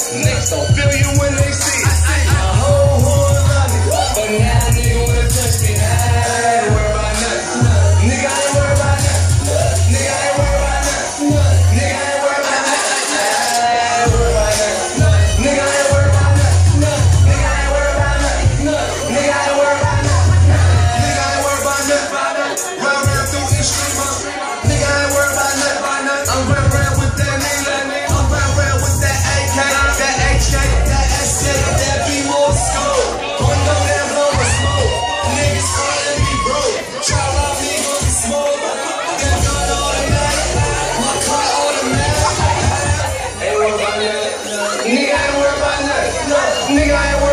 Niggas don't feel you when they see it. A whole love me, but now nigga wanna touch me. I ain't worried about nothing. Nigga, I ain't worried about nothing. Nigga, I ain't worried about nothing. Nigga, I ain't worried about nothing. I ain't worried about nothing. Nigga, I ain't worried about nothing. Nigga, I ain't worried about nothing. Nigga, I ain't worried about nothing. Nigga, I ain't worried about nothing. Run through these streets, nigga, I ain't worried about nothing. I'm running around with that nigga. I'm running around with that AK, that HK, that SK, that B-more skull. Going on that blow with smoke. Niggas calling me bro. Try to rob me, gon' be smoke. That gun automatic. My car automatic. Ain't worried about nothing. Nigga, I ain't worried about nothing. Nigga, I ain't worried about nothing.